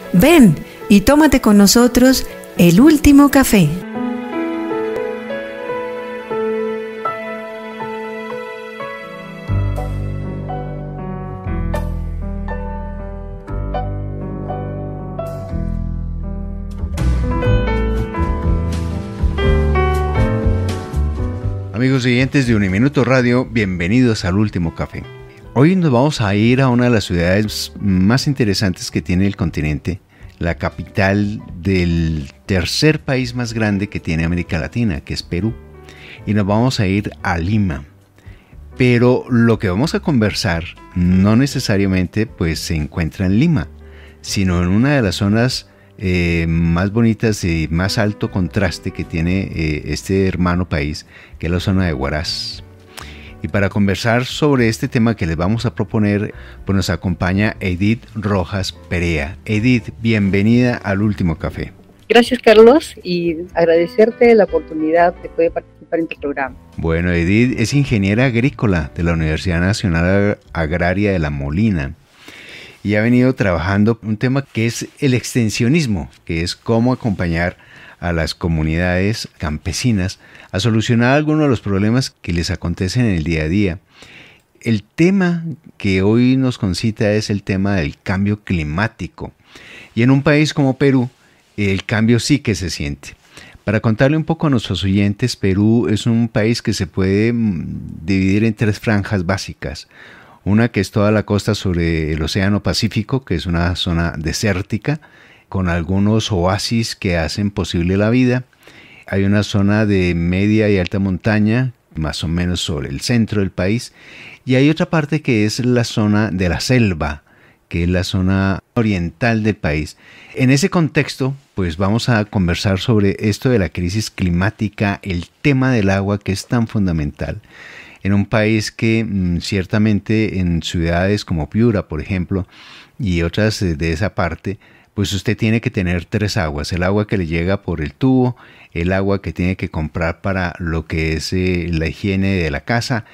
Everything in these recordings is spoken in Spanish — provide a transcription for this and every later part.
Ven y tómate con nosotros el último café. Amigos oyentes de Uniminuto Radio, bienvenidos al Último Café. Hoy nos vamos a ir a una de las ciudades más interesantes que tiene el continente, la capital del tercer país más grande que tiene América Latina, que es Perú. Y nos vamos a ir a Lima. Pero lo que vamos a conversar no necesariamente pues, se encuentra en Lima, sino en una de las zonas más bonitas y más alto contraste que tiene este hermano país, que es la zona de Huaraz. Y para conversar sobre este tema que les vamos a proponer, pues nos acompaña Edith Rojas Perea. Edith, bienvenida al Último Café. Gracias, Carlos, y agradecerte la oportunidad de poder participar en tu programa. Bueno, Edith es ingeniera agrícola de la Universidad Nacional Agraria de La Molina. Y ha venido trabajando un tema que es el extensionismo, que es cómo acompañar a las comunidades campesinas a solucionar algunos de los problemas que les acontecen en el día a día. El tema que hoy nos concita es el tema del cambio climático. Y en un país como Perú, el cambio sí que se siente. Para contarle un poco a nuestros oyentes, Perú es un país que se puede dividir en tres franjas básicas. Una que es toda la costa sobre el Océano Pacífico, que es una zona desértica, con algunos oasis que hacen posible la vida. Hay una zona de media y alta montaña, más o menos sobre el centro del país. Y hay otra parte que es la zona de la selva, que es la zona oriental del país. En ese contexto, pues vamos a conversar sobre esto de la crisis climática, el tema del agua que es tan fundamental. En un país que ciertamente en ciudades como Piura, por ejemplo, y otras de esa parte, pues usted tiene que tener tres aguas. El agua que le llega por el tubo, el agua que tiene que comprar para lo que es la higiene de la casa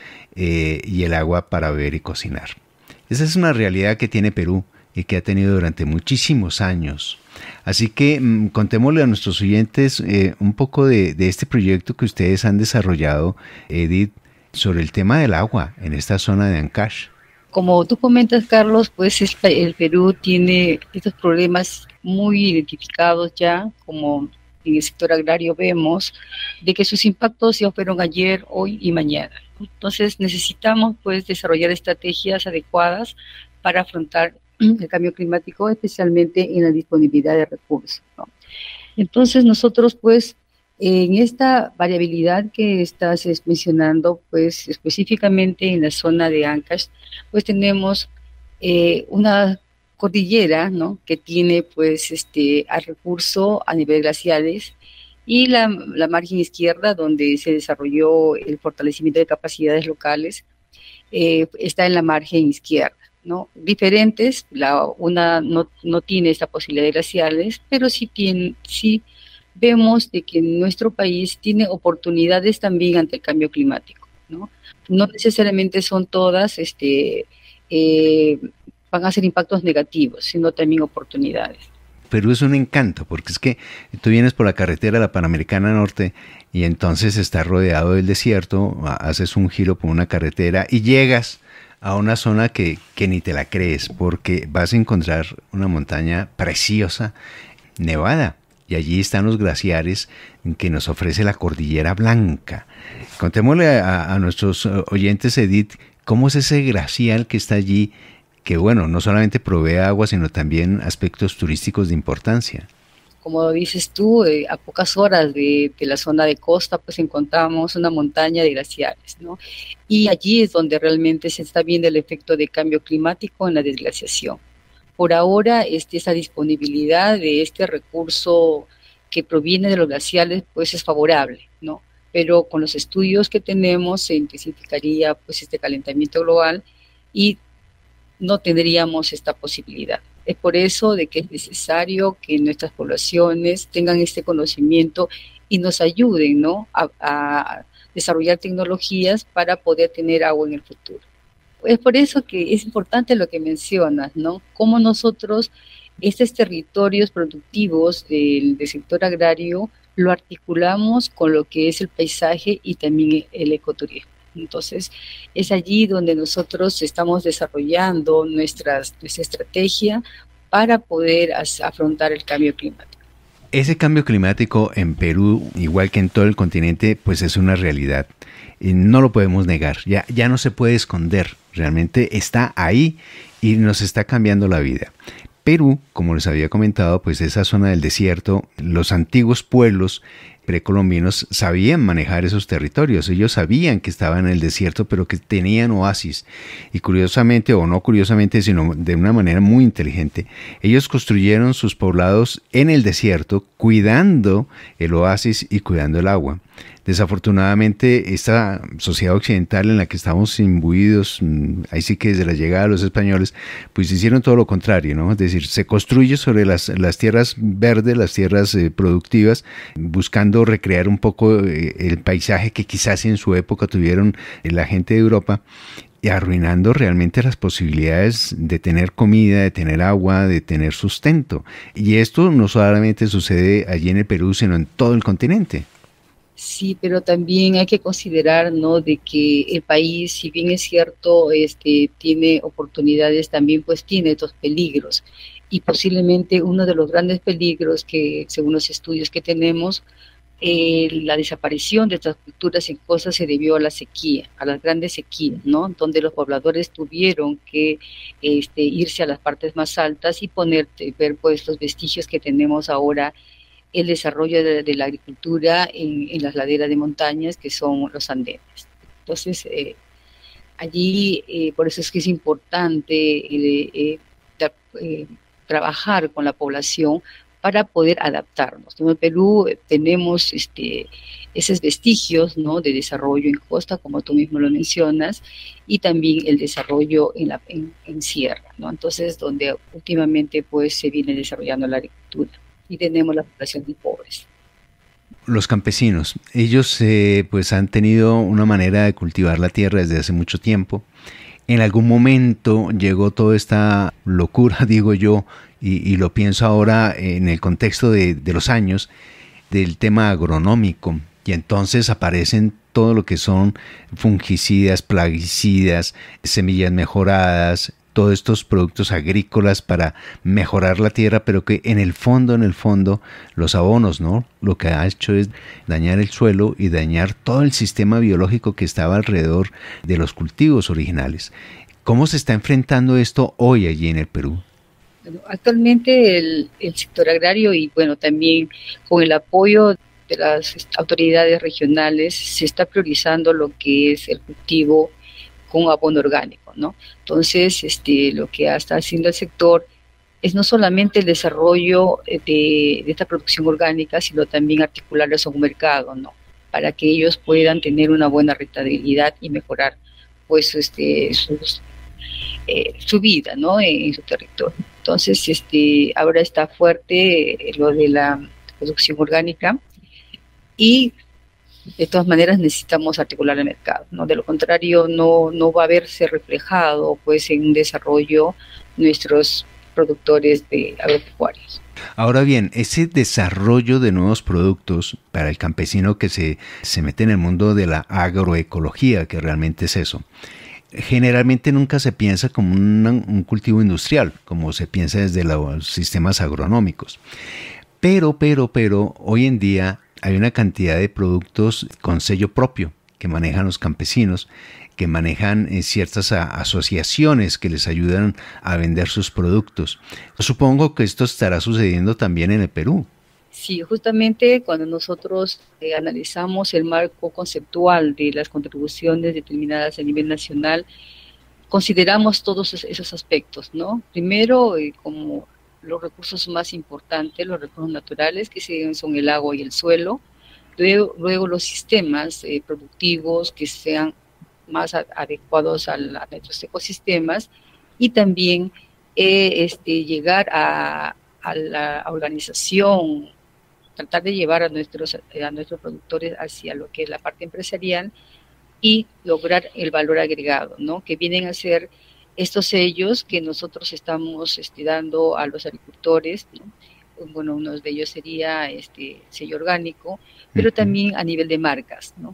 y el agua para beber y cocinar. Esa es una realidad que tiene Perú y que ha tenido durante muchísimos años. Así que contémosle a nuestros oyentes un poco de este proyecto que ustedes han desarrollado, Edith, sobre el tema del agua en esta zona de Ancash. Como tú comentas, Carlos, pues el Perú tiene estos problemas muy identificados ya, como en el sector agrario vemos, de que sus impactos ya fueron ayer, hoy y mañana. Entonces necesitamos pues desarrollar estrategias adecuadas para afrontar el cambio climático, especialmente en la disponibilidad de recursos, ¿no? Entonces nosotros pues en esta variabilidad que estás mencionando, pues específicamente en la zona de Ancash, pues tenemos una cordillera, ¿no?, que tiene pues a recurso a nivel glaciares, y la margen izquierda, donde se desarrolló el fortalecimiento de capacidades locales, está en la margen izquierda, ¿no? Diferentes, una no tiene esta posibilidad de glaciares, pero sí vemos de que nuestro país tiene oportunidades también ante el cambio climático, ¿no? No necesariamente son todas, van a ser impactos negativos, sino también oportunidades. Perú es un encanto, porque es que tú vienes por la carretera de la Panamericana Norte y entonces estás rodeado del desierto, haces un giro por una carretera y llegas a una zona que ni te la crees, porque vas a encontrar una montaña preciosa, nevada. Y allí están los glaciares que nos ofrece la Cordillera Blanca. Contémosle a nuestros oyentes, Edith, cómo es ese glacial que está allí, que bueno, no solamente provee agua, sino también aspectos turísticos de importancia. Como dices tú, a pocas horas de la zona de costa, pues encontramos una montaña de glaciares, ¿no? Y allí es donde realmente se está viendo el efecto de cambio climático en la desglaciación. Por ahora, esa disponibilidad de este recurso que proviene de los glaciares, pues es favorable, ¿no? Pero con los estudios que tenemos se intensificaría pues este calentamiento global y no tendríamos esta posibilidad. Es por eso de que es necesario que nuestras poblaciones tengan este conocimiento y nos ayuden, ¿no?, a desarrollar tecnologías para poder tener agua en el futuro. Es por eso que es importante lo que mencionas, ¿no? Cómo nosotros estos territorios productivos del sector agrario lo articulamos con lo que es el paisaje y también el ecoturismo. Entonces, es allí donde nosotros estamos desarrollando nuestra estrategia para poder afrontar el cambio climático. Ese cambio climático en Perú, igual que en todo el continente, pues es una realidad. Y no lo podemos negar, ya no se puede esconder, realmente está ahí y nos está cambiando la vida. Perú, como les había comentado, pues esa zona del desierto, los antiguos pueblos precolombinos sabían manejar esos territorios. Ellos sabían que estaban en el desierto, pero que tenían oasis. Y curiosamente, o no curiosamente, sino de una manera muy inteligente, ellos construyeron sus poblados en el desierto, cuidando el oasis y cuidando el agua. Desafortunadamente, esta sociedad occidental en la que estamos imbuidos, ahí sí que desde la llegada de los españoles, pues hicieron todo lo contrario, ¿no? Es decir, se construye sobre las tierras verdes, las tierras productivas, buscando recrear un poco el paisaje que quizás en su época tuvieron la gente de Europa, y arruinando realmente las posibilidades de tener comida, de tener agua, de tener sustento. Y esto no solamente sucede allí en el Perú, sino en todo el continente. Sí, pero también hay que considerar, ¿no?, de que el país, si bien es cierto, tiene oportunidades, también pues tiene estos peligros. Y posiblemente uno de los grandes peligros que, según los estudios que tenemos, la desaparición de estas culturas en costas se debió a la sequía, a las grandes sequías, ¿no?, donde los pobladores tuvieron que irse a las partes más altas y ver pues los vestigios que tenemos ahora, el desarrollo de la agricultura en las laderas de montañas que son los andenes. Entonces, allí, por eso es que es importante trabajar con la población para poder adaptarnos. En el Perú tenemos esos vestigios, ¿no?, de desarrollo en costa, como tú mismo lo mencionas, y también el desarrollo en sierra, ¿no? Entonces, donde últimamente pues se viene desarrollando la agricultura. Y tenemos la población de pobres. Los campesinos, ellos pues han tenido una manera de cultivar la tierra desde hace mucho tiempo. En algún momento llegó toda esta locura, digo yo, y lo pienso ahora en el contexto de los años, del tema agronómico. Y entonces aparecen todo lo que son fungicidas, plaguicidas, semillas mejoradas, todos estos productos agrícolas para mejorar la tierra, pero que en el fondo, los abonos, ¿no?, lo que ha hecho es dañar el suelo y dañar todo el sistema biológico que estaba alrededor de los cultivos originales. ¿Cómo se está enfrentando esto hoy allí en el Perú? Bueno, actualmente el sector agrario y bueno, también con el apoyo de las autoridades regionales se está priorizando lo que es el cultivo con abono orgánico, ¿no? Entonces, lo que está haciendo el sector es no solamente el desarrollo de esta producción orgánica, sino también articularlos a un mercado, ¿no?, para que ellos puedan tener una buena rentabilidad y mejorar pues su vida, ¿no?, en su territorio. Entonces, ahora está fuerte lo de la producción orgánica y de todas maneras necesitamos articular el mercado, ¿no? De lo contrario no va a verse reflejado pues en un desarrollo nuestros productores de agropecuarios. Ahora bien, ese desarrollo de nuevos productos para el campesino que se mete en el mundo de la agroecología, que realmente es eso, generalmente nunca se piensa como un cultivo industrial, como se piensa desde los sistemas agronómicos. Pero, hoy en día hay una cantidad de productos con sello propio que manejan los campesinos, que manejan ciertas asociaciones que les ayudan a vender sus productos. Supongo que esto estará sucediendo también en el Perú. Sí, justamente cuando nosotros analizamos el marco conceptual de las contribuciones determinadas a nivel nacional, consideramos todos esos aspectos, ¿no? Primero, como los recursos más importantes, los recursos naturales, que son el agua y el suelo. Luego los sistemas productivos que sean más adecuados a nuestros ecosistemas, y también llegar a la organización, tratar de llevar a nuestros productores hacia lo que es la parte empresarial y lograr el valor agregado, ¿no?, que vienen a ser estos sellos que nosotros estamos dando a los agricultores, ¿no? Bueno, uno de ellos sería sello orgánico, pero también a nivel de marcas, ¿no?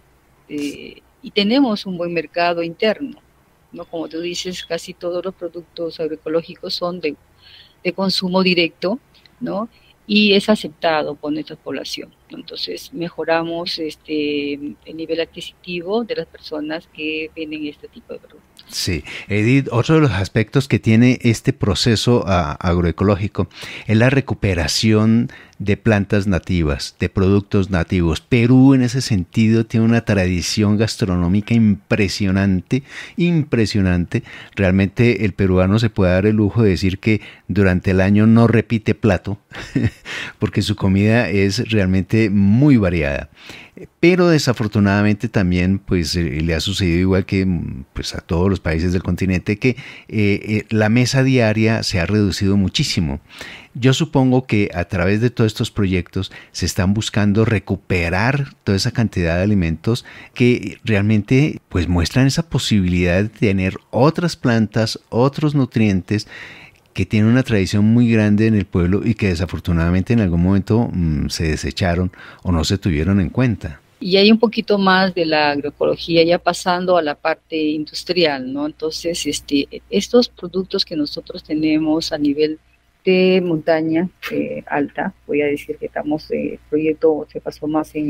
Y tenemos un buen mercado interno, ¿no? Como tú dices, casi todos los productos agroecológicos son de consumo directo, ¿no? Y es aceptado por nuestra población, ¿no? Entonces mejoramos el nivel adquisitivo de las personas que venden este tipo de productos. Sí, Edith, otro de los aspectos que tiene este proceso agroecológico es la recuperación de plantas nativas, de productos nativos. Perú en ese sentido tiene una tradición gastronómica impresionante, impresionante. Realmente el peruano se puede dar el lujo de decir que durante el año no repite plato, porque su comida es realmente muy variada. Pero desafortunadamente también pues le ha sucedido igual que pues a todos los países del continente que la mesa diaria se ha reducido muchísimo. Yo supongo que a través de todos estos proyectos se están buscando recuperar toda esa cantidad de alimentos que realmente pues muestran esa posibilidad de tener otras plantas, otros nutrientes que tienen una tradición muy grande en el pueblo y que desafortunadamente en algún momento se desecharon o no se tuvieron en cuenta. Y hay un poquito más de la agroecología ya pasando a la parte industrial, ¿no? Entonces, estos productos que nosotros tenemos a nivel de montaña alta, voy a decir que estamos, el proyecto se pasó más en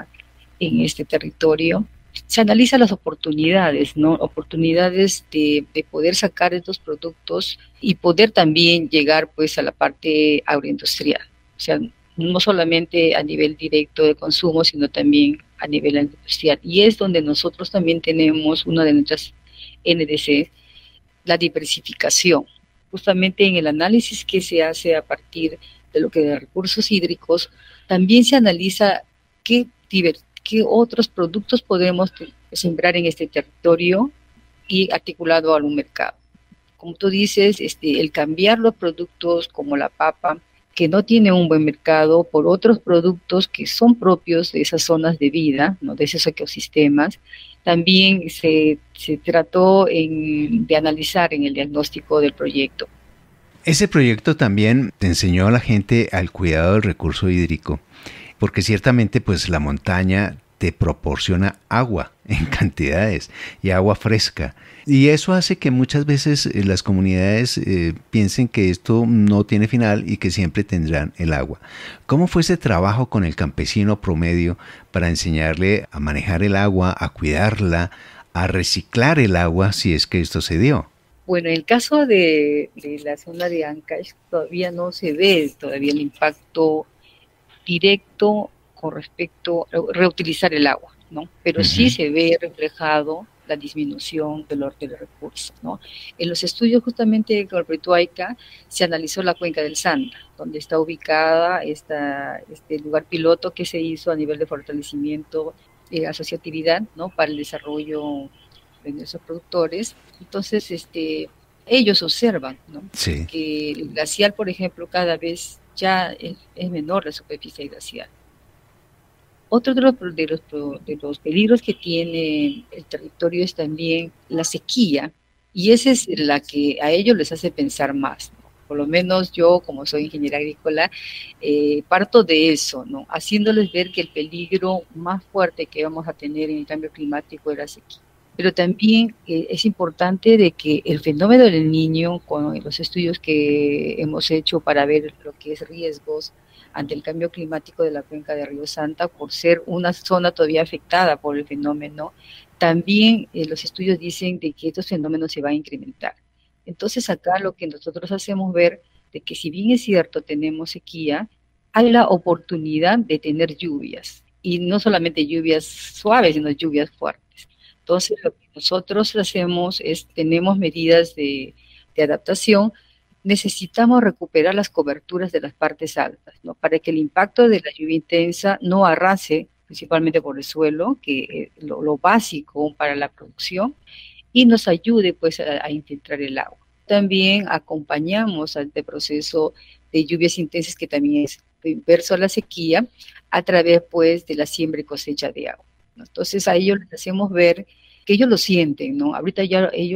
este territorio. Se analizan las oportunidades, ¿no? Oportunidades de poder sacar estos productos y poder también llegar pues a la parte agroindustrial. O sea, no solamente a nivel directo de consumo, sino también a nivel industrial. Y es donde nosotros también tenemos una de nuestras NDC, la diversificación. Justamente en el análisis que se hace a partir de lo que de recursos hídricos, también se analiza qué otros productos podemos sembrar en este territorio y articulado a un mercado. Como tú dices, el cambiar los productos como la papa, que no tiene un buen mercado, por otros productos que son propios de esas zonas de vida, ¿no? De esos ecosistemas, también se trató de analizar en el diagnóstico del proyecto. Ese proyecto también te enseñó a la gente al cuidado del recurso hídrico, porque ciertamente pues la montaña te proporciona agua en cantidades y agua fresca. Y eso hace que muchas veces las comunidades piensen que esto no tiene final y que siempre tendrán el agua. ¿Cómo fue ese trabajo con el campesino promedio para enseñarle a manejar el agua, a cuidarla, a reciclar el agua si es que esto se dio? Bueno, en el caso de la zona de Ancash todavía no se ve todavía el impacto directo con respecto a reutilizar el agua, ¿no? Pero sí se ve reflejado la disminución del recursos, ¿no? En los estudios justamente de Galbraith-Huayca se analizó la cuenca del Santa, donde está ubicada este lugar piloto que se hizo a nivel de fortalecimiento de asociatividad, ¿no? Para el desarrollo de nuestros productores. Entonces, ellos observan, ¿no? Sí. Que el glacial, por ejemplo, cada vez ya es menor la superficie glacial. Otro de los peligros que tiene el territorio es también la sequía, y esa es la que a ellos les hace pensar más, ¿no? Por lo menos yo, como soy ingeniera agrícola, parto de eso, ¿no? Haciéndoles ver que el peligro más fuerte que vamos a tener en el cambio climático es la sequía. Pero también es importante de que el fenómeno del Niño, con los estudios que hemos hecho para ver lo que es riesgos ante el cambio climático de la cuenca de Río Santa, por ser una zona todavía afectada por el fenómeno, también los estudios dicen de que estos fenómenos se van a incrementar. Entonces acá lo que nosotros hacemos ver de que si bien es cierto tenemos sequía, hay la oportunidad de tener lluvias, y no solamente lluvias suaves, sino lluvias fuertes. Entonces lo que nosotros hacemos es, tenemos medidas de adaptación. Necesitamos recuperar las coberturas de las partes altas, ¿no? Para que el impacto de la lluvia intensa no arrase, principalmente por el suelo, que es lo básico para la producción, y nos ayude pues a infiltrar el agua. También acompañamos a este proceso de lluvias intensas, que también es inverso a la sequía, a través pues de la siembra y cosecha de agua, ¿no? Entonces a ellos les hacemos ver que ellos lo sienten, ¿no? Ahorita ya ellos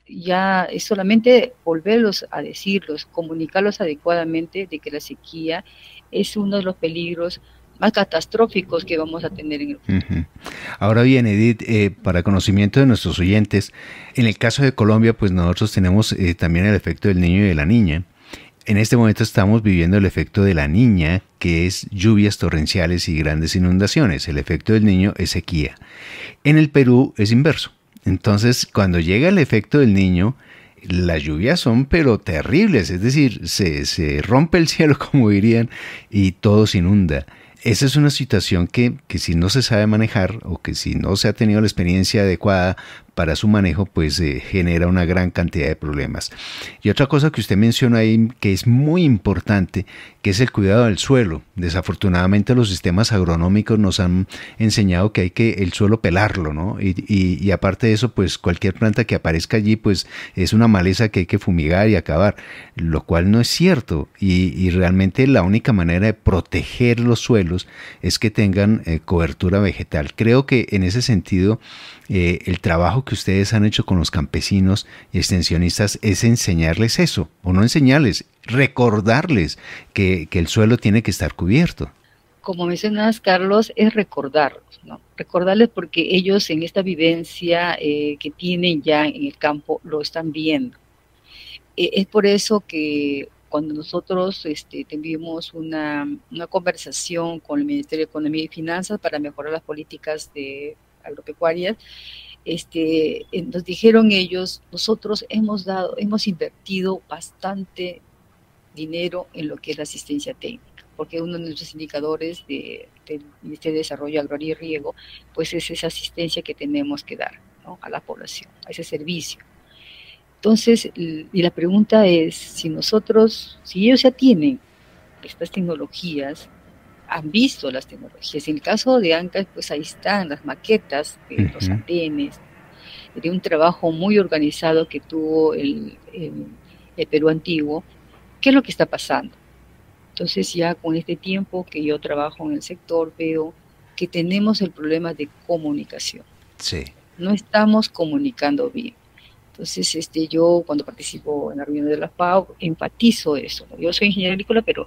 ya es solamente volverlos a decirlos, comunicarlos adecuadamente de que la sequía es uno de los peligros más catastróficos que vamos a tener en el futuro. Ahora bien, Edith, para conocimiento de nuestros oyentes, en el caso de Colombia, pues nosotros tenemos también el efecto del niño y de la niña. En este momento estamos viviendo el efecto de la niña, que es lluvias torrenciales y grandes inundaciones. El efecto del niño es sequía. En el Perú es inverso. Entonces, cuando llega el efecto del niño, las lluvias son pero terribles, es decir, se rompe el cielo, como dirían, y todo se inunda. Esa es una situación que si no se sabe manejar o que si no se ha tenido la experiencia adecuada para su manejo, pues genera una gran cantidad de problemas. Y otra cosa que usted menciona ahí, que es muy importante, que es el cuidado del suelo. Desafortunadamente los sistemas agronómicos nos han enseñado que hay que el suelo pelarlo, ¿no? Y aparte de eso, pues cualquier planta que aparezca allí, pues es una maleza que hay que fumigar y acabar, lo cual no es cierto. Y realmente la única manera de proteger los suelos es que tengan cobertura vegetal. Creo que en ese sentido, el trabajo que ustedes han hecho con los campesinos y extensionistas es enseñarles eso, o no enseñarles, recordarles que el suelo tiene que estar cubierto. Como mencionas, Carlos, es recordarlos, ¿no? Recordarles porque ellos en esta vivencia que tienen ya en el campo lo están viendo. Es por eso que cuando nosotros tuvimos una conversación con el Ministerio de Economía y Finanzas para mejorar las políticas agropecuarias, nos dijeron ellos, nosotros hemos invertido bastante dinero en lo que es la asistencia técnica, porque uno de nuestros indicadores del Ministerio de Desarrollo Agrario y Riego, pues es esa asistencia que tenemos que dar, ¿no?, a la población, a ese servicio. Entonces, y la pregunta es, si ellos ya tienen estas tecnologías, han visto las tecnologías. En el caso de Ancash, pues ahí están las maquetas de los andenes, de un trabajo muy organizado que tuvo el Perú antiguo. ¿Qué es lo que está pasando? Entonces ya con este tiempo que yo trabajo en el sector, veo que tenemos el problema de comunicación. Sí. No estamos comunicando bien. Entonces, yo cuando participo en la reunión de la FAO, enfatizo eso, ¿no? Yo soy ingeniero agrícola, pero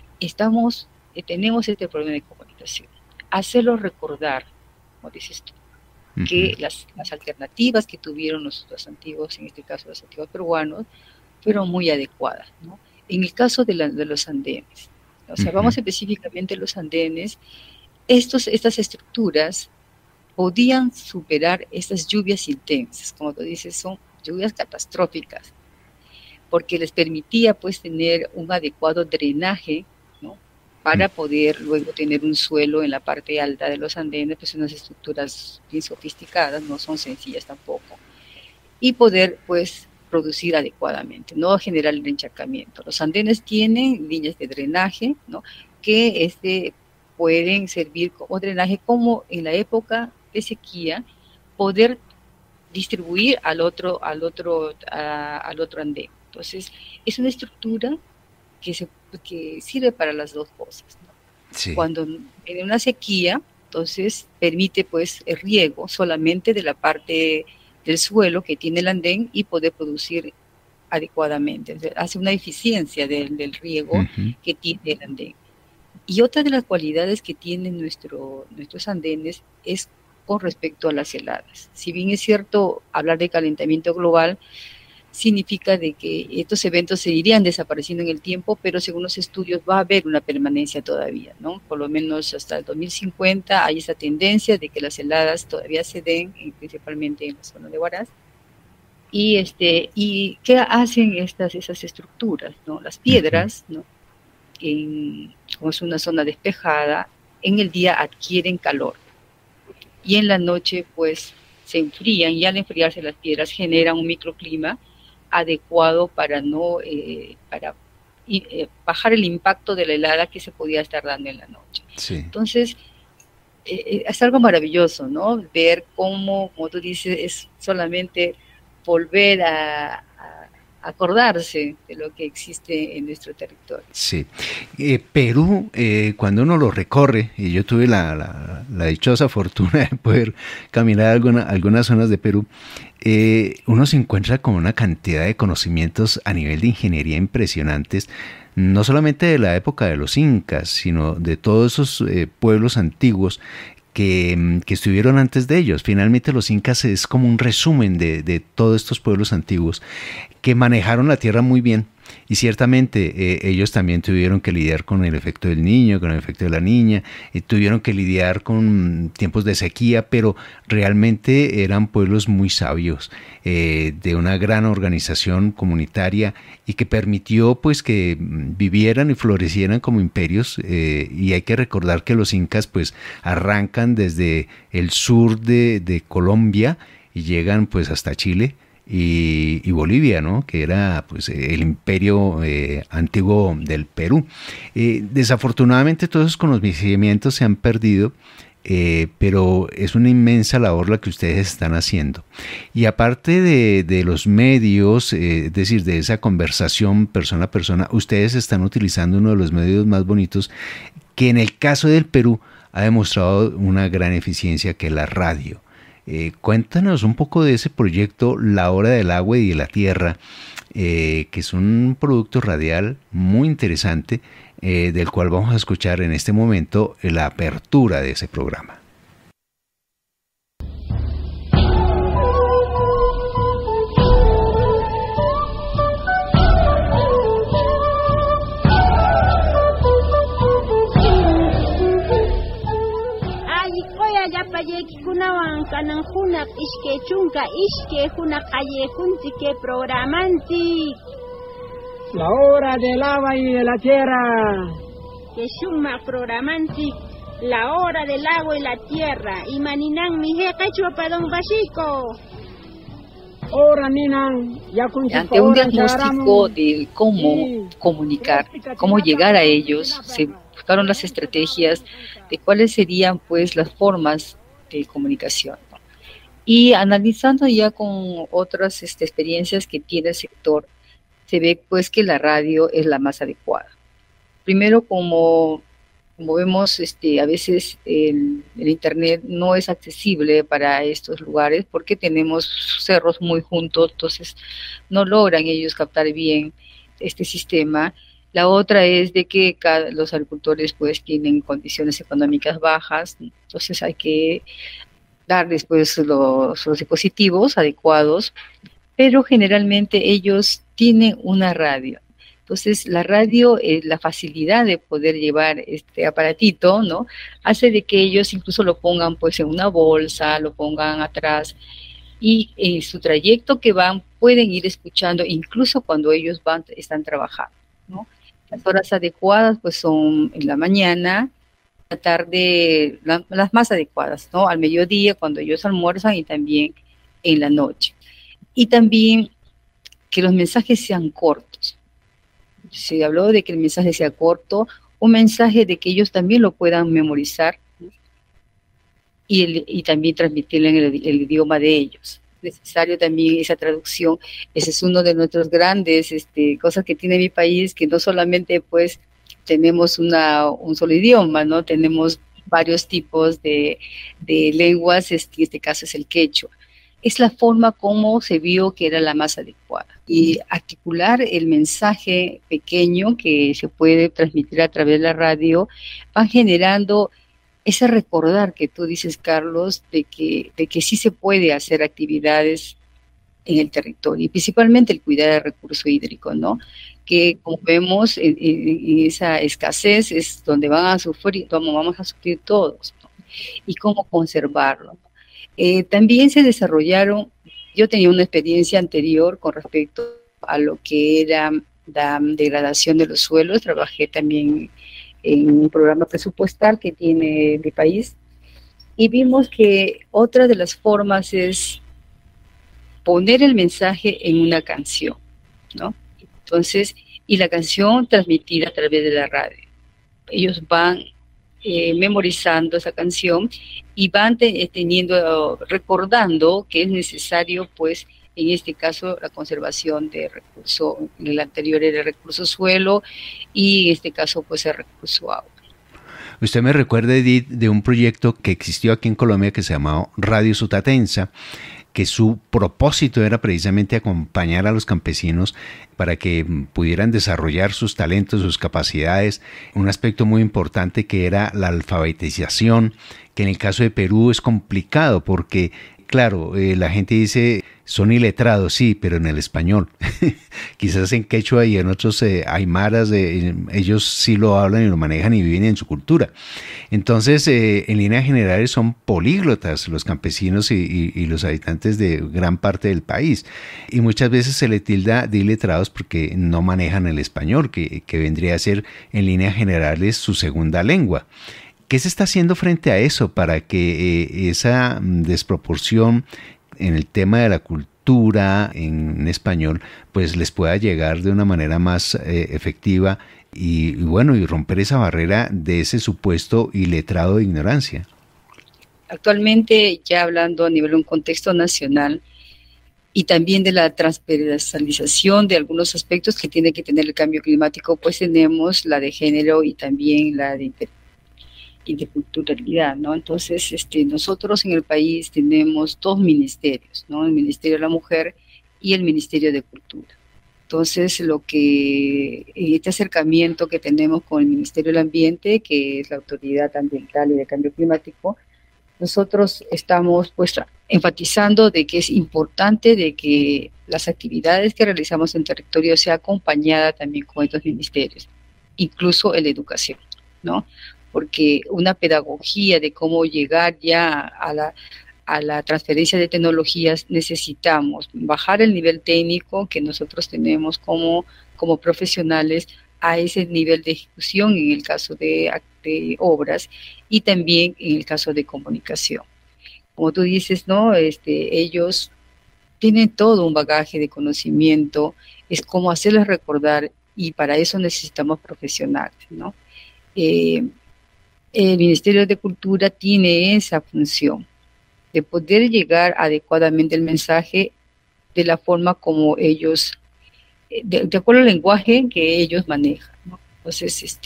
tenemos este problema de comunicación. Hacerlo recordar, como dices tú, que las alternativas que tuvieron los antiguos, en este caso los antiguos peruanos, fueron muy adecuadas, ¿no? En el caso de los andenes, o sea, vamos específicamente a los andenes, estas estructuras podían superar estas lluvias intensas, como tú dices, son lluvias catastróficas, porque les permitía pues tener un adecuado drenaje, ¿no?, para poder luego tener un suelo en la parte alta de los andenes, pues unas estructuras bien sofisticadas, no son sencillas tampoco, y poder pues producir adecuadamente, no generar el encharcamiento. Los andenes tienen líneas de drenaje, ¿no?, que pueden servir como drenaje, como en la época de sequía, poder distribuir al otro andén. Entonces, es una estructura que sirve para las dos cosas, ¿no? Sí. Cuando en una sequía, entonces permite pues el riego solamente de la parte del suelo que tiene el andén y poder producir adecuadamente. Entonces, hace una eficiencia del riego que tiene el andén. Y otra de las cualidades que tienen nuestros andenes es con respecto a las heladas. Si bien es cierto, hablar de calentamiento global significa de que estos eventos se irían desapareciendo en el tiempo, pero según los estudios va a haber una permanencia todavía, ¿no? Por lo menos hasta el 2050 hay esa tendencia de que las heladas todavía se den, principalmente en la zona de Huaraz. ¿Y qué hacen esas estructuras, ¿no? Las piedras, ¿no?, como es una zona despejada, en el día adquieren calor y en la noche pues se enfrían, y al enfriarse las piedras generan un microclima adecuado para bajar el impacto de la helada que se podía estar dando en la noche. Sí. Entonces, es algo maravilloso, ¿no? Ver cómo, como tú dices, es solamente volver a acordarse de lo que existe en nuestro territorio. Sí. Perú, cuando uno lo recorre, y yo tuve la dichosa fortuna de poder caminar algunas zonas de Perú, uno se encuentra con una cantidad de conocimientos a nivel de ingeniería impresionantes, no solamente de la época de los incas, sino de todos esos pueblos antiguos que estuvieron antes de ellos. Finalmente los incas es como un resumen de todos estos pueblos antiguos que manejaron la tierra muy bien, y ciertamente ellos también tuvieron que lidiar con el efecto del niño, con el efecto de la niña, tuvieron que lidiar con tiempos de sequía, pero realmente eran pueblos muy sabios, de una gran organización comunitaria, y que permitió pues que vivieran y florecieran como imperios. Y hay que recordar que los incas pues arrancan desde el sur de Colombia y llegan pues hasta Chile y Bolivia, ¿no? Que era pues el imperio antiguo del Perú. Desafortunadamente todos esos conocimientos se han perdido, pero es una inmensa labor la que ustedes están haciendo. Y aparte de los medios, es decir, de esa conversación persona a persona, ustedes están utilizando uno de los medios más bonitos que en el caso del Perú ha demostrado una gran eficiencia, que es la radio. Cuéntanos un poco de ese proyecto La Hora del Agua y de la Tierra, que es un producto radial muy interesante, del cual vamos a escuchar en este momento la apertura de ese programa. Kunawan kanan hunak iske chunka iske hunak aye que programanti La Hora del Agua y de la Tierra, que shuma programanti La Hora del Agua y la Tierra y maninan mi quechua padón basico. Ora ninan ya ante un diagnóstico de cómo comunicar, cómo llegar a ellos, se buscaron las estrategias de cuáles serían pues las formas de comunicación, ¿no? Y analizando ya con otras experiencias que tiene el sector, se ve pues que la radio es la más adecuada. Primero, como vemos, a veces el internet no es accesible para estos lugares porque tenemos cerros muy juntos, entonces no logran ellos captar bien este sistema. La otra es de que los agricultores pues tienen condiciones económicas bajas, entonces hay que darles pues los dispositivos adecuados, pero generalmente ellos tienen una radio. Entonces la radio, la facilidad de poder llevar este aparatito, ¿no?, hace de que ellos incluso lo pongan pues en una bolsa, lo pongan atrás, y en su trayecto que van pueden ir escuchando incluso cuando ellos están trabajando, ¿no? Las horas adecuadas pues son en la mañana, la tarde, las más adecuadas, ¿no?, al mediodía cuando ellos almuerzan, y también en la noche. Y también que los mensajes sean cortos. Se habló de que el mensaje sea corto, un mensaje de que ellos también lo puedan memorizar, ¿no?, y también transmitirlo en el idioma de ellos. Necesario también esa traducción. Ese es uno de nuestros grandes cosas que tiene mi país, que no solamente pues tenemos un solo idioma, ¿no? Tenemos varios tipos de lenguas, en este caso es el quechua. Es la forma como se vio que era la más adecuada. Y articular el mensaje pequeño que se puede transmitir a través de la radio va generando ese recordar que tú dices, Carlos, de que sí se puede hacer actividades en el territorio, y principalmente el cuidar del recurso hídrico, ¿no?, que como vemos en esa escasez es donde vamos a sufrir todos, ¿no?, y cómo conservarlo, ¿no? También se desarrollaron, yo tenía una experiencia anterior con respecto a lo que era la degradación de los suelos, trabajé también en un programa presupuestal que tiene mi país, y vimos que otra de las formas es poner el mensaje en una canción, ¿no? Entonces, y la canción transmitida a través de la radio. Ellos van memorizando esa canción y van recordando que es necesario, pues, En este caso, la conservación de recurso, en el anterior era el recurso suelo y en este caso, pues el recurso agua. Usted me recuerda, Edith, de un proyecto que existió aquí en Colombia que se llamaba Radio Sutatensa, que su propósito era precisamente acompañar a los campesinos para que pudieran desarrollar sus talentos, sus capacidades. Un aspecto muy importante que era la alfabetización, que en el caso de Perú es complicado porque, claro, la gente dice, son iletrados, sí, pero en el español. Quizás en quechua y en otros aymaras, ellos sí lo hablan y lo manejan y viven en su cultura. Entonces, en líneas generales son políglotas los campesinos y los habitantes de gran parte del país. Y muchas veces se le tilda de iletrados porque no manejan el español, que vendría a ser en líneas generales su segunda lengua. ¿Qué se está haciendo frente a eso para que esa desproporción en el tema de la cultura en español pues les pueda llegar de una manera más efectiva y romper esa barrera de ese supuesto iletrado de ignorancia? Actualmente, ya hablando a nivel de un contexto nacional y también de la transversalización de algunos aspectos que tiene que tener el cambio climático, pues tenemos la de género y también la de interculturalidad, ¿no? Entonces, nosotros en el país tenemos 2 ministerios, ¿no? El Ministerio de la Mujer y el Ministerio de Cultura. Entonces, este acercamiento que tenemos con el Ministerio del Ambiente, que es la Autoridad Ambiental y de Cambio Climático, nosotros estamos pues enfatizando de que es importante de que las actividades que realizamos en territorio sea acompañada también con estos ministerios, incluso en la educación, ¿no? Porque una pedagogía de cómo llegar ya a la transferencia de tecnologías, necesitamos bajar el nivel técnico que nosotros tenemos como profesionales a ese nivel de ejecución en el caso de obras y también en el caso de comunicación. Como tú dices, ¿no? Ellos tienen todo un bagaje de conocimiento, es cómo hacerles recordar y para eso necesitamos profesionales, ¿no? El Ministerio de Cultura tiene esa función de poder llegar adecuadamente el mensaje de la forma como ellos, de acuerdo al lenguaje que ellos manejan, ¿no? Entonces,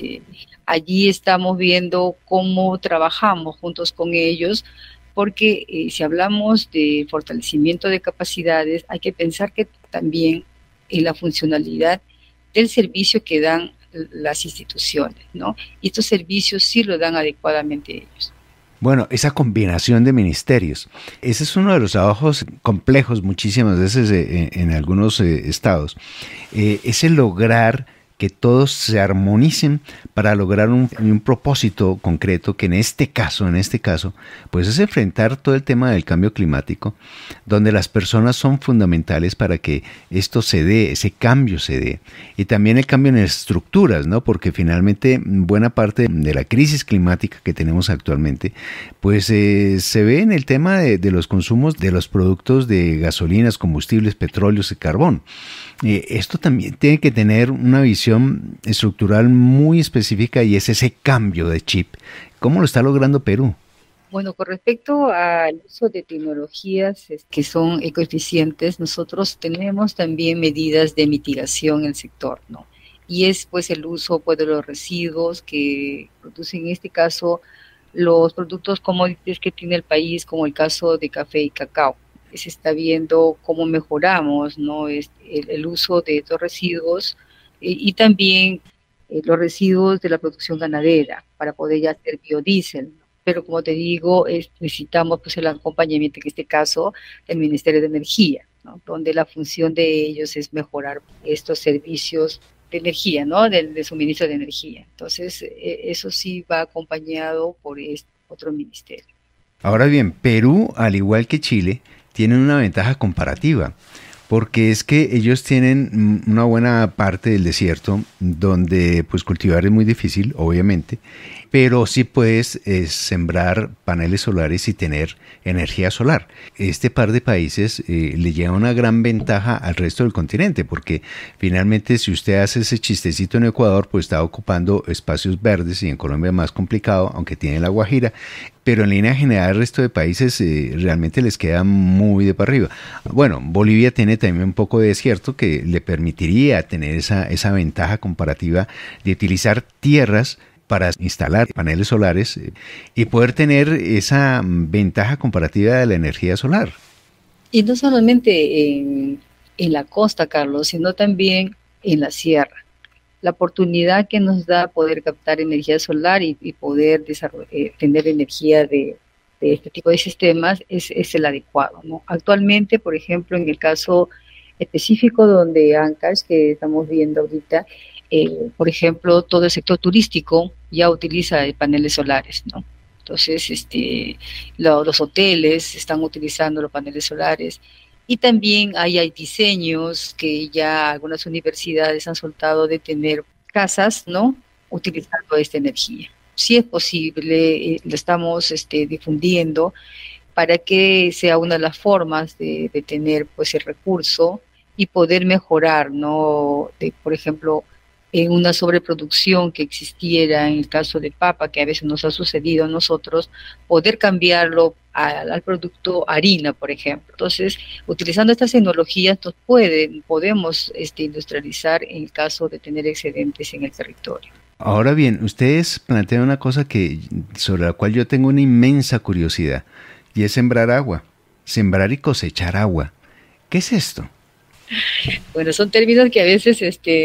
allí estamos viendo cómo trabajamos juntos con ellos, porque si hablamos de fortalecimiento de capacidades, hay que pensar que también en la funcionalidad del servicio que dan las instituciones, ¿no? Y estos servicios sí lo dan adecuadamente ellos. Bueno, esa combinación de ministerios, ese es uno de los trabajos complejos muchísimas veces en algunos estados, es el lograr que todos se armonicen para lograr un propósito concreto que en este caso, pues es enfrentar todo el tema del cambio climático, donde las personas son fundamentales para que esto se dé, ese cambio se dé. Y también el cambio en estructuras, ¿no? Porque finalmente buena parte de la crisis climática que tenemos actualmente, pues se ve en el tema de los consumos de los productos de gasolinas, combustibles, petróleos y carbón. Esto también tiene que tener una visión estructural muy específica y es ese cambio de chip. ¿Cómo lo está logrando Perú? Bueno, con respecto al uso de tecnologías que son ecoeficientes, nosotros tenemos también medidas de mitigación en el sector, ¿no? Y es pues el uso pues, de los residuos que producen en este caso los productos commodities que tiene el país, como el caso de café y cacao. Se está viendo cómo mejoramos, ¿no? el uso de estos residuos y también los residuos de la producción ganadera para poder ya hacer biodiesel, ¿no? Pero como te digo, necesitamos pues, el acompañamiento, en este caso, del Ministerio de Energía, ¿no? Donde la función de ellos es mejorar estos servicios de energía, ¿no? De suministro de energía. Entonces, eso sí va acompañado por otro ministerio. Ahora bien, Perú, al igual que Chile, tienen una ventaja comparativa, porque es que ellos tienen una buena parte del desierto donde pues cultivar es muy difícil, obviamente, pero sí puedes sembrar paneles solares y tener energía solar. Este par de países le lleva una gran ventaja al resto del continente, porque finalmente si usted hace ese chistecito en Ecuador, pues está ocupando espacios verdes y en Colombia más complicado, aunque tiene la Guajira, pero en línea general el resto de países realmente les queda muy de para arriba. Bueno, Bolivia tiene también un poco de desierto que le permitiría tener esa ventaja comparativa de utilizar tierras para instalar paneles solares y poder tener esa ventaja comparativa de la energía solar. Y no solamente en la costa, Carlos, sino también en la sierra. La oportunidad que nos da poder captar energía solar y poder tener energía de este tipo de sistemas es el adecuado, ¿no? Actualmente, por ejemplo, en el caso específico donde Ancash, que estamos viendo ahorita, por ejemplo, todo el sector turístico ya utiliza paneles solares, ¿no? Entonces, los hoteles están utilizando los paneles solares. Y también hay diseños que ya algunas universidades han soltado de tener casas, ¿no?, utilizando esta energía. Si es posible, lo estamos difundiendo para que sea una de las formas de tener pues el recurso y poder mejorar, ¿no?, por ejemplo, en una sobreproducción que existiera en el caso de papa, que a veces nos ha sucedido a nosotros, poder cambiarlo al producto harina, por ejemplo. Entonces, utilizando estas tecnologías, podemos industrializar en el caso de tener excedentes en el territorio. Ahora bien, ustedes plantean una cosa sobre la cual yo tengo una inmensa curiosidad, y es sembrar agua, sembrar y cosechar agua. ¿Qué es esto? Bueno, son términos que a veces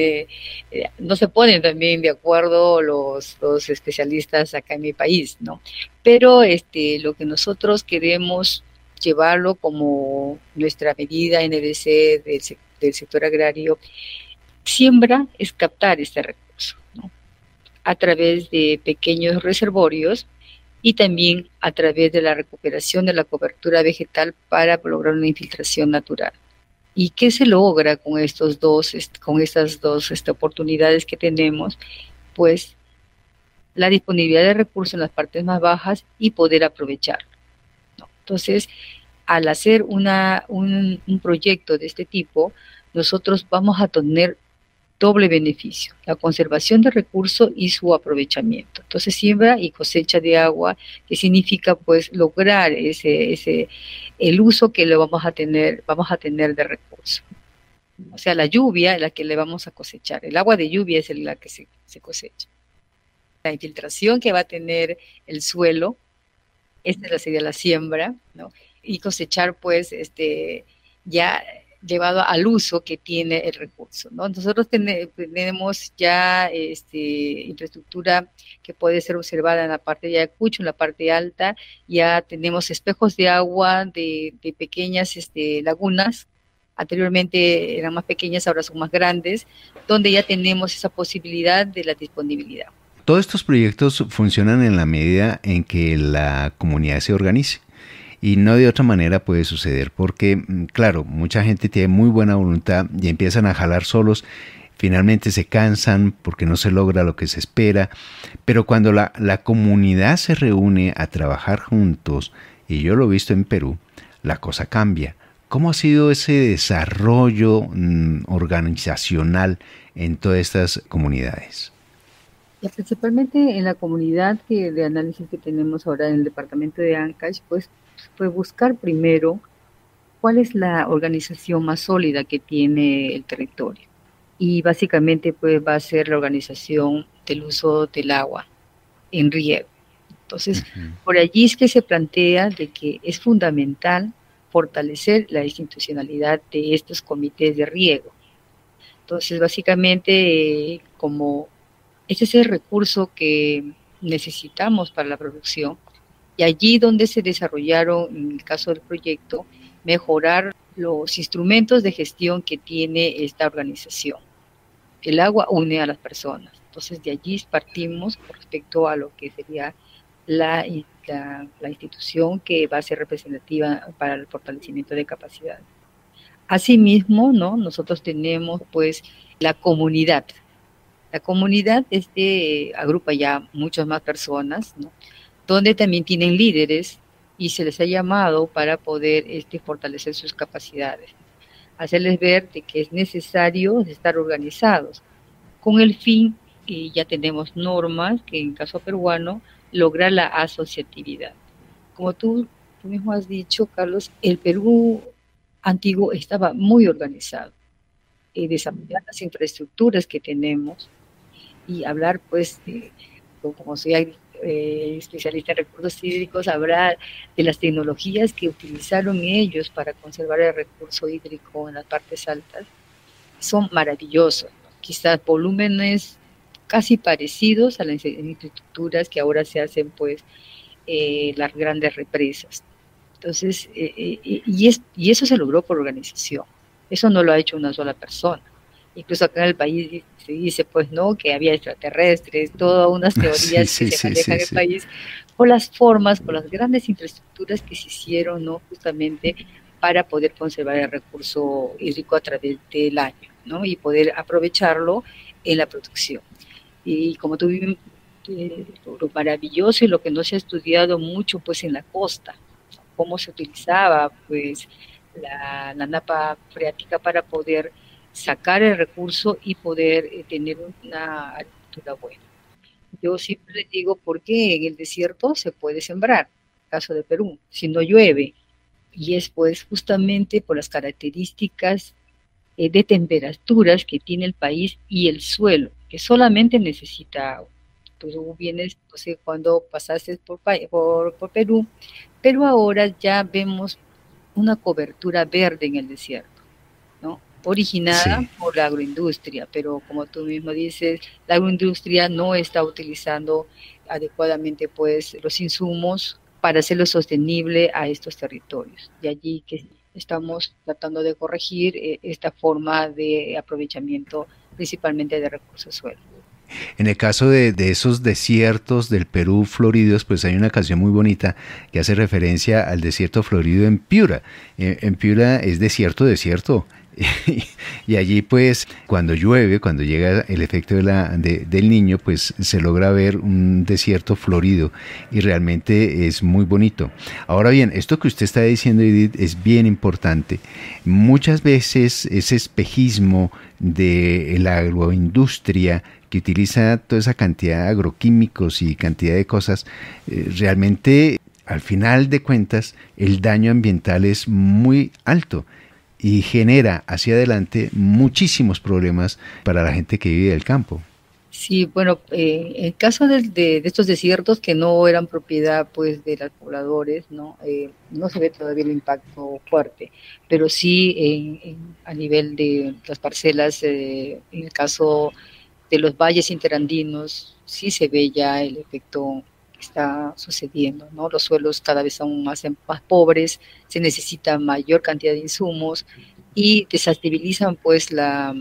no se ponen también de acuerdo los especialistas acá en mi país, ¿no? Pero lo que nosotros queremos llevarlo como nuestra medida NDC del sector agrario, siembra es captar este recurso, ¿no?, a través de pequeños reservorios y también a través de la recuperación de la cobertura vegetal para lograr una infiltración natural. ¿Y qué se logra con estas dos oportunidades que tenemos? Pues la disponibilidad de recursos en las partes más bajas y poder aprovecharlo, ¿no? Entonces, al hacer un proyecto de este tipo, nosotros vamos a tener doble beneficio: la conservación de recursos y su aprovechamiento. Entonces, siembra y cosecha de agua, que significa pues lograr el uso que le vamos a tener de recursos. O sea, la lluvia es la que le vamos a cosechar, el agua de lluvia es la que se cosecha. La infiltración que va a tener el suelo, esta sería la siembra, ¿no? Y cosechar pues ya llevado al uso que tiene el recurso, ¿no? Nosotros tenemos ya infraestructura que puede ser observada en la parte de Ayacucho, en la parte alta. Ya tenemos espejos de agua de pequeñas lagunas. Anteriormente eran más pequeñas, ahora son más grandes, donde ya tenemos esa posibilidad de la disponibilidad. Todos estos proyectos funcionan en la medida en que la comunidad se organice. Y no de otra manera puede suceder porque, claro, mucha gente tiene muy buena voluntad y empiezan a jalar solos, finalmente se cansan porque no se logra lo que se espera, pero cuando la comunidad se reúne a trabajar juntos, y yo lo he visto en Perú, la cosa cambia. ¿Cómo ha sido ese desarrollo organizacional en todas estas comunidades? Principalmente en la comunidad de análisis que tenemos ahora en el departamento de Ancash, pues fue buscar primero cuál es la organización más sólida que tiene el territorio. Y básicamente pues va a ser la organización del uso del agua en riego. Entonces, por allí es que se plantea de que es fundamental fortalecer la institucionalidad de estos comités de riego. Entonces, básicamente, como ese es el recurso que necesitamos para la producción, y allí donde se desarrollaron, en el caso del proyecto, mejorar los instrumentos de gestión que tiene esta organización. El agua une a las personas, entonces de allí partimos con respecto a lo que sería la institución que va a ser representativa para el fortalecimiento de capacidad. Asimismo, ¿no?, nosotros tenemos pues la comunidad. La comunidad agrupa ya muchas más personas, ¿no?, donde también tienen líderes y se les ha llamado para poder fortalecer sus capacidades, hacerles ver de que es necesario estar organizados, con el fin, y ya tenemos normas que en caso peruano, lograr la asociatividad. como tú mismo has dicho, Carlos, el Perú antiguo estaba muy organizado. Desarrollar las infraestructuras que tenemos y hablar, pues, como soy especialista en recursos hídricos, hablar de las tecnologías que utilizaron ellos para conservar el recurso hídrico en las partes altas, son maravillosos. Quizás volúmenes casi parecidos a las infraestructuras que ahora se hacen, pues, las grandes represas. Entonces, y eso se logró por organización. Eso no lo ha hecho una sola persona. Incluso acá en el país se dice, pues, ¿no?, que había extraterrestres, todas unas teorías Sí, que se sí, manejan sí, en el sí. país, por las formas, por las grandes infraestructuras que se hicieron, ¿no?, justamente para poder conservar el recurso hídrico a través del año, ¿no?, y poder aprovecharlo en la producción. Y como tú dices, lo maravilloso y lo que no se ha estudiado mucho, pues, en la costa, cómo se utilizaba, pues, la napa freática para poder sacar el recurso y poder tener una agricultura buena. Yo siempre les digo, porque en el desierto se puede sembrar, caso de Perú, si no llueve, y es pues justamente por las características de temperaturas que tiene el país y el suelo, que solamente necesita agua. Tú vienes, no sé, cuando pasaste por Perú, pero ahora ya vemos una cobertura verde en el desierto, ¿no?, originada Sí. por la agroindustria, pero como tú mismo dices, la agroindustria no está utilizando adecuadamente, pues, los insumos para hacerlo sostenible a estos territorios. De allí que estamos tratando de corregir esta forma de aprovechamiento principalmente de recursos suelo. En el caso de esos desiertos del Perú floridos, pues hay una canción muy bonita que hace referencia al desierto florido en Piura. En Piura es desierto, desierto. Y allí pues cuando llueve, cuando llega el efecto del niño, pues se logra ver un desierto florido y realmente es muy bonito. Ahora bien, esto que usted está diciendo, Edith, es bien importante. Muchas veces ese espejismo de la agroindustria que utiliza toda esa cantidad de agroquímicos y cantidad de cosas, realmente al final de cuentas el daño ambiental es muy alto y genera hacia adelante muchísimos problemas para la gente que vive del campo. Sí, bueno, en el caso de estos desiertos que no eran propiedad, pues, de los pobladores, ¿no? No se ve todavía el impacto fuerte, pero sí a nivel de las parcelas, en el caso de los valles interandinos, sí se ve ya el efecto que está sucediendo, ¿no? Los suelos cada vez son más pobres, se necesita mayor cantidad de insumos y desestabilizan, pues, la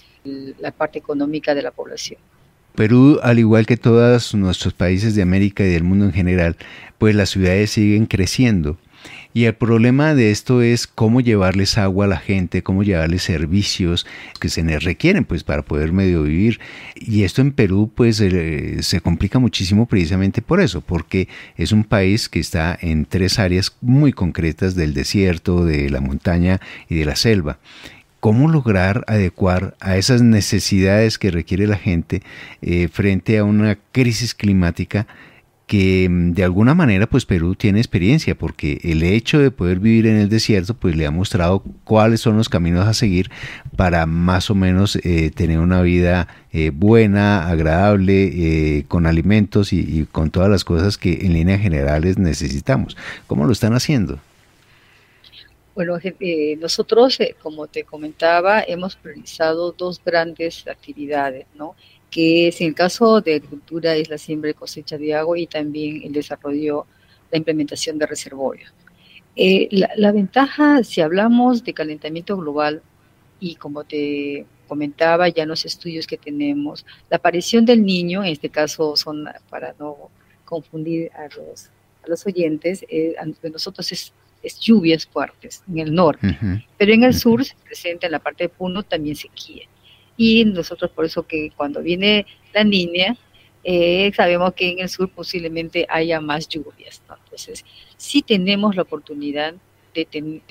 parte económica de la población. Perú, al igual que todos nuestros países de América y del mundo en general, pues las ciudades siguen creciendo. Y el problema de esto es cómo llevarles agua a la gente, cómo llevarles servicios que se les requieren pues para poder medio vivir. Y esto en Perú pues se complica muchísimo precisamente por eso, porque es un país que está en tres áreas muy concretas del desierto, de la montaña y de la selva. ¿Cómo lograr adecuar a esas necesidades que requiere la gente frente a una crisis climática que de alguna manera pues Perú tiene experiencia, porque el hecho de poder vivir en el desierto pues le ha mostrado cuáles son los caminos a seguir para más o menos tener una vida buena, agradable, con alimentos y con todas las cosas que en líneas generales necesitamos? ¿Cómo lo están haciendo? Bueno, nosotros, como te comentaba, hemos priorizado dos grandes actividades, ¿no?, que es en el caso de agricultura es la siembra y cosecha de agua y también el desarrollo, la implementación de reservorios. La ventaja, si hablamos de calentamiento global, y como te comentaba ya en los estudios que tenemos, la aparición del niño, en este caso son, para no confundir a los oyentes, de nosotros es lluvias fuertes en el norte, pero en el sur se presenta en la parte de Puno también sequía. Y nosotros por eso que cuando viene la niña, sabemos que en el sur posiblemente haya más lluvias, ¿no? Entonces, sí tenemos la oportunidad de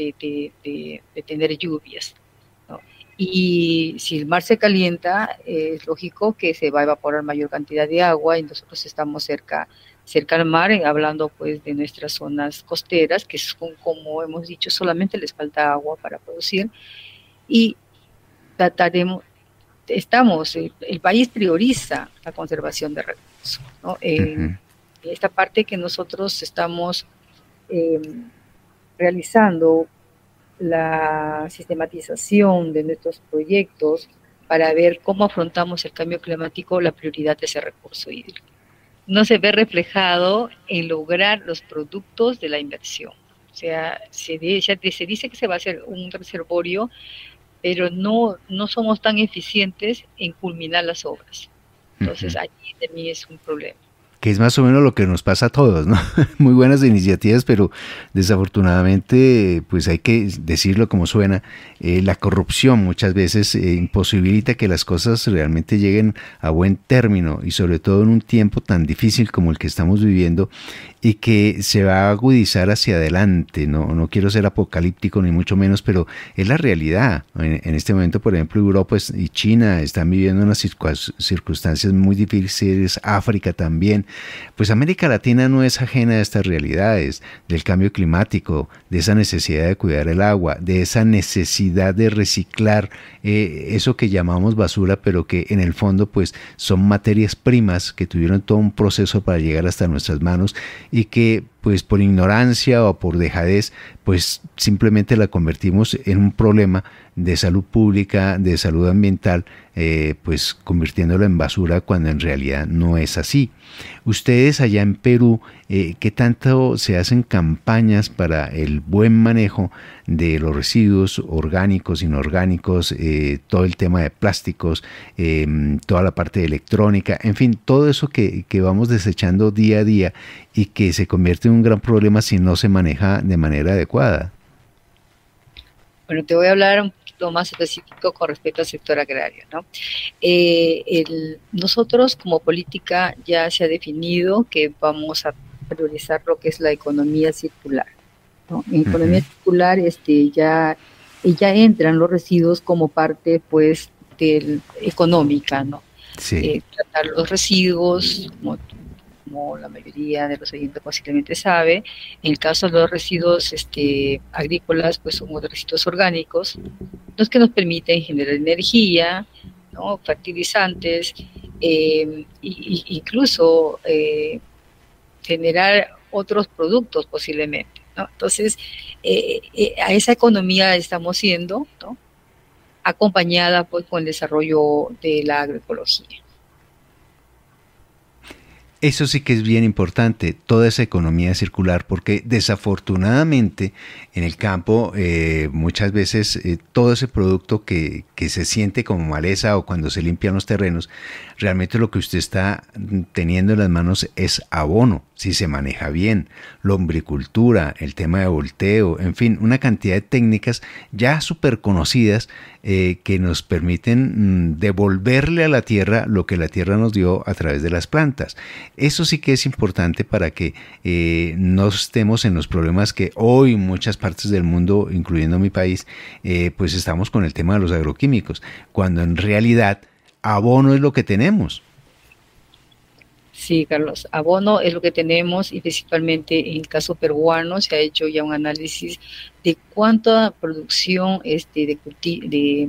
tener lluvias, ¿no? Y si el mar se calienta, es lógico que se va a evaporar mayor cantidad de agua y nosotros estamos cerca cerca al mar, hablando pues de nuestras zonas costeras, que son, como hemos dicho, solamente les falta agua para producir, y trataremos, el país prioriza la conservación de recursos, ¿no? Esta parte que nosotros estamos realizando la sistematización de nuestros proyectos para ver cómo afrontamos el cambio climático, la prioridad de ese recurso hídrico. No se ve reflejado en lograr los productos de la inversión. O sea, se dice que se va a hacer un reservorio, pero no somos tan eficientes en culminar las obras. Entonces, allí también es un problema. Que es más o menos lo que nos pasa a todos, ¿no? Muy buenas iniciativas, pero desafortunadamente, pues hay que decirlo como suena, la corrupción muchas veces imposibilita que las cosas realmente lleguen a buen término, y sobre todo en un tiempo tan difícil como el que estamos viviendo, y que se va a agudizar hacia adelante. No quiero ser apocalíptico ni mucho menos, pero es la realidad. En este momento, por ejemplo, Europa y China están viviendo unas circunstancias muy difíciles, África también. Pues América Latina no es ajena a estas realidades del cambio climático, de esa necesidad de cuidar el agua, de esa necesidad de reciclar eso que llamamos basura, pero que en el fondo pues son materias primas que tuvieron todo un proceso para llegar hasta nuestras manos, y que pues por ignorancia o por dejadez pues simplemente la convertimos en un problema de salud pública, de salud ambiental, pues convirtiéndola en basura cuando en realidad no es así. Ustedes allá en Perú, ¿qué tanto se hacen campañas para el buen manejo de los residuos orgánicos, inorgánicos, todo el tema de plásticos, toda la parte de electrónica, en fin, todo eso que vamos desechando día a día y que se convierte en un gran problema si no se maneja de manera adecuada? Bueno, te voy a hablar un poquito más específico con respecto al sector agrario, ¿no? Nosotros como política ya se ha definido que vamos a priorizar lo que es la economía circular, ¿no? En economía circular ya entran los residuos como parte pues económica, ¿no? Sí. Tratar los residuos, como la mayoría de los oyentes posiblemente sabe, en el caso de los residuos agrícolas, pues son los residuos orgánicos, los que nos permiten generar energía, ¿no? Fertilizantes, incluso generar otros productos posiblemente, ¿no? Entonces, a esa economía estamos yendo, ¿no? Acompañada pues con el desarrollo de la agroecología. Eso sí que es bien importante, toda esa economía circular, porque desafortunadamente en el campo muchas veces todo ese producto que se siente como maleza, o cuando se limpian los terrenos, realmente lo que usted está teniendo en las manos es abono, si se maneja bien, lombricultura, el tema de volteo, en fin, una cantidad de técnicas ya súper conocidas que nos permiten devolverle a la tierra lo que la tierra nos dio a través de las plantas. Eso sí que es importante para que no estemos en los problemas que hoy muchas partes del mundo, incluyendo mi país, pues estamos con el tema de los agroquímicos, cuando en realidad abono es lo que tenemos. Sí, Carlos, abono es lo que tenemos, y principalmente en el caso peruano se ha hecho ya un análisis de cuánta producción de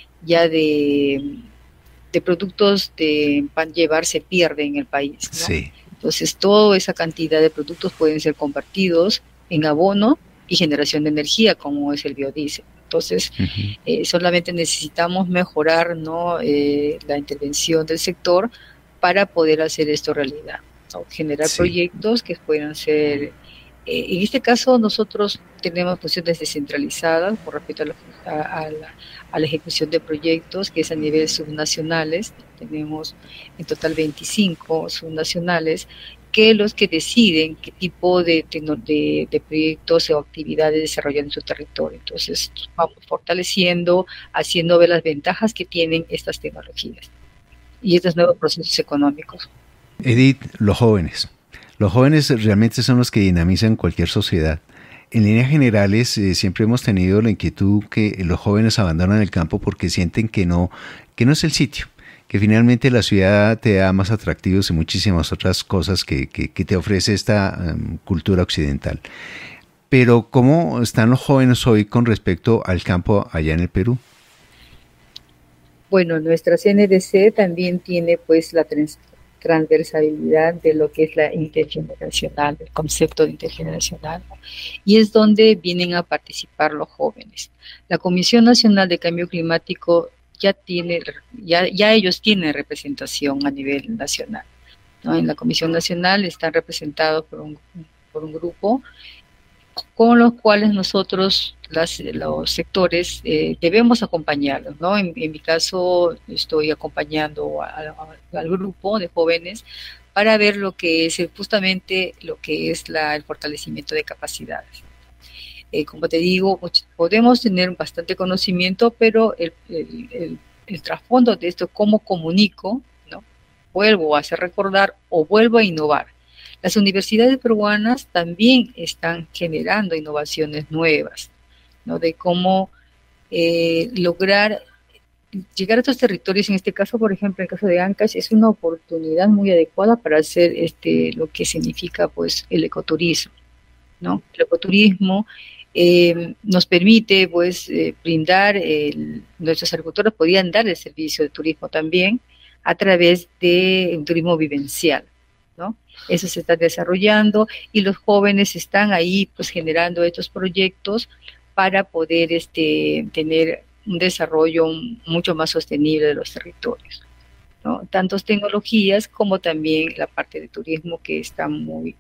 productos de pan llevar se pierde en el país, ¿no? Sí. Entonces, toda esa cantidad de productos pueden ser compartidos en abono y generación de energía, como es el biodiesel. Entonces, solamente necesitamos mejorar, ¿no? La intervención del sector para poder hacer esto realidad, ¿no? Generar proyectos que puedan ser, en este caso nosotros tenemos funciones descentralizadas con respecto a la ejecución de proyectos, que es a nivel subnacionales. Tenemos en total 25 subnacionales, que los que deciden qué tipo de proyectos o actividades desarrollan en su territorio. Entonces vamos fortaleciendo, haciendo ver las ventajas que tienen estas tecnologías y estos nuevos procesos económicos. Edith, los jóvenes realmente son los que dinamizan cualquier sociedad. En líneas generales, siempre hemos tenido la inquietud que los jóvenes abandonan el campo porque sienten que no es el sitio, que finalmente la ciudad te da más atractivos y muchísimas otras cosas que te ofrece esta cultura occidental. Pero ¿cómo están los jóvenes hoy con respecto al campo allá en el Perú? Bueno, nuestra CNDC también tiene pues la transversalidad de lo que es la intergeneracional, el concepto de intergeneracional, y es donde vienen a participar los jóvenes. La Comisión Nacional de Cambio Climático ya ellos tienen representación a nivel nacional, ¿no? En la Comisión Nacional están representados por un grupo con los cuales nosotros, los sectores, debemos acompañarlos, ¿no? En mi caso, estoy acompañando al grupo de jóvenes para ver lo que es justamente lo que es el fortalecimiento de capacidades. Como te digo, podemos tener bastante conocimiento, pero el trasfondo de esto, cómo comunico, ¿no? Vuelvo a hacer recordar o vuelvo a innovar. Las universidades peruanas también están generando innovaciones nuevas, ¿no? De cómo lograr llegar a estos territorios. En este caso, por ejemplo, en el caso de Ancash, es una oportunidad muy adecuada para hacer lo que significa pues el ecoturismo, ¿no? El ecoturismo nos permite pues brindar, nuestros agricultores podían dar el servicio de turismo también a través de un turismo vivencial, ¿no? Eso se está desarrollando y los jóvenes están ahí pues generando estos proyectos para poder tener un desarrollo mucho más sostenible de los territorios, ¿no? Tanto tecnologías como también la parte de turismo que está muy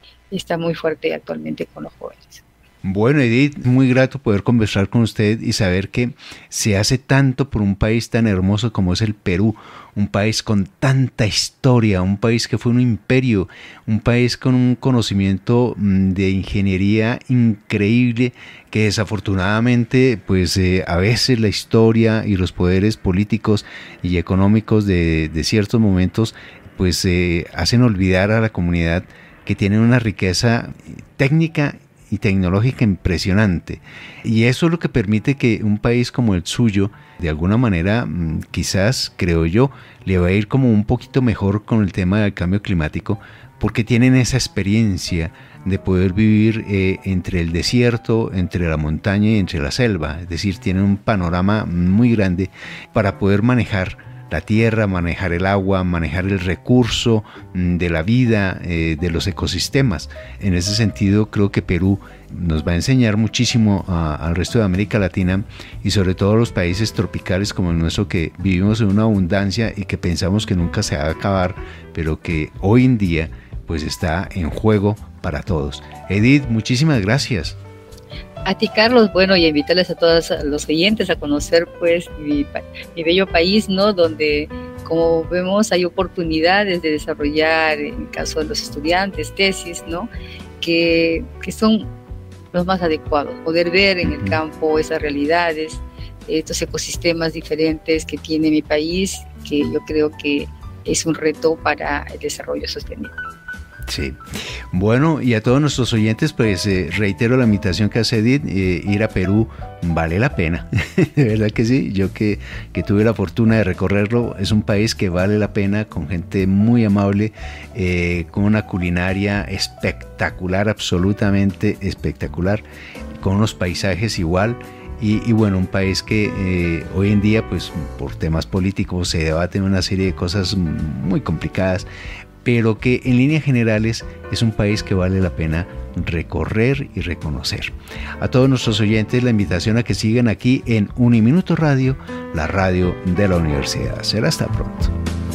fuerte actualmente con los jóvenes. Bueno, Edith, muy grato poder conversar con usted y saber que se hace tanto por un país tan hermoso como es el Perú, un país con tanta historia, un país que fue un imperio, un país con un conocimiento de ingeniería increíble que desafortunadamente pues a veces la historia y los poderes políticos y económicos de ciertos momentos pues hacen olvidar a la comunidad que tiene una riqueza técnica y tecnológica impresionante, y eso es lo que permite que un país como el suyo, de alguna manera, quizás, creo yo, le va a ir como un poquito mejor con el tema del cambio climático, porque tienen esa experiencia de poder vivir entre el desierto, entre la montaña y entre la selva, es decir, tienen un panorama muy grande para poder manejar la tierra, manejar el agua, manejar el recurso de la vida, de los ecosistemas. En ese sentido, creo que Perú nos va a enseñar muchísimo al resto de América Latina y sobre todo a los países tropicales como el nuestro, que vivimos en una abundancia y que pensamos que nunca se va a acabar, pero que hoy en día pues está en juego para todos. Edith, muchísimas gracias. A ti, Carlos, bueno, y invitarles a todos los oyentes a conocer pues mi bello país, ¿no? Donde, como vemos, hay oportunidades de desarrollar, en el caso de los estudiantes, tesis, ¿no? Que son los más adecuados, poder ver en el campo esas realidades, estos ecosistemas diferentes que tiene mi país, que yo creo que es un reto para el desarrollo sostenible. Sí. Bueno, y a todos nuestros oyentes, pues reitero la invitación que hace Edith, ir a Perú vale la pena, de verdad que sí. Yo que tuve la fortuna de recorrerlo, es un país que vale la pena, con gente muy amable, con una culinaria espectacular, absolutamente espectacular, con unos paisajes igual. Y bueno, un país que hoy en día, pues por temas políticos se debaten una serie de cosas muy complicadas, pero que en líneas generales es un país que vale la pena recorrer y reconocer. A todos nuestros oyentes, la invitación a que sigan aquí en Uniminuto Radio, la radio de la universidad. Será hasta pronto.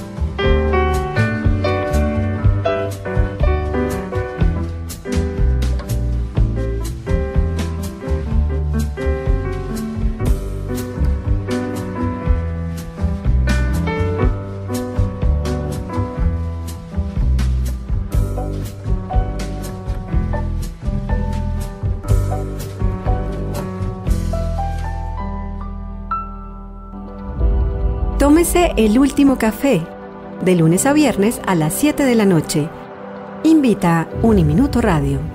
Tómese el último café, de lunes a viernes a las 7 de la noche. Invita Uniminuto Radio.